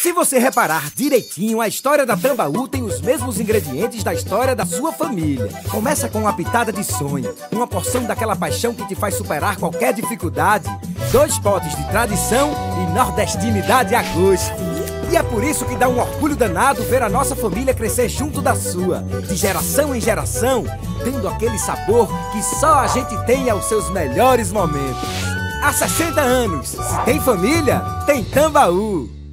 Se você reparar direitinho, a história da Tambaú tem os mesmos ingredientes da história da sua família. Começa com uma pitada de sonho, uma porção daquela paixão que te faz superar qualquer dificuldade, 2 potes de tradição e nordestinidade a gosto. E é por isso que dá um orgulho danado ver a nossa família crescer junto da sua, de geração em geração, tendo aquele sabor que só a gente tem aos seus melhores momentos. Há 60 anos, se tem família, tem Tambaú.